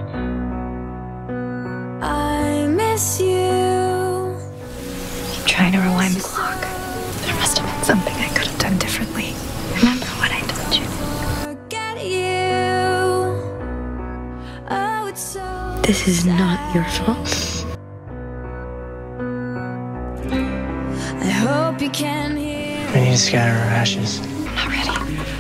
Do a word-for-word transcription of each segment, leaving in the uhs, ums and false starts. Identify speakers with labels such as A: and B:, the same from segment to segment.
A: I miss you.
B: I'm trying to rewind the clock. There must have been something I could have done differently. Remember what I told you.
A: Forget you. Oh, it's so
B: This is not your fault.
A: I hope you can hear
C: We need to scatter her ashes.
B: I'm not ready.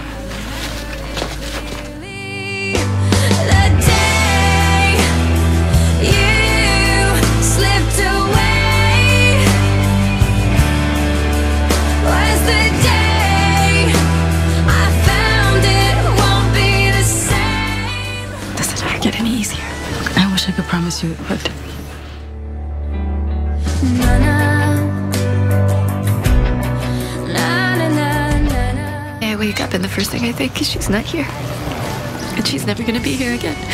A: the day you slipped away was the day I found it won't be the same.
B: Does it ever get any easier? I wish I could promise you it would.
A: Na, na. Na, na, na, na, na.
B: I wake up and the first thing I think is she's not here. And she's never gonna be here again.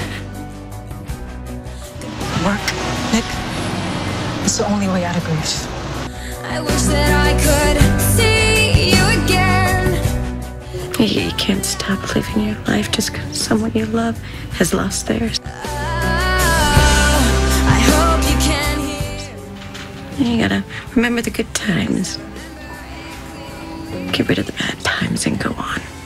D: Work, Nick. It's the only way out of grief.
A: I wish that I could see you again.
B: You, you can't stop living your life just because someone you love has lost theirs.
A: Oh, I hope you can hear.
B: You gotta remember the good times. Get rid of the bad times and go on.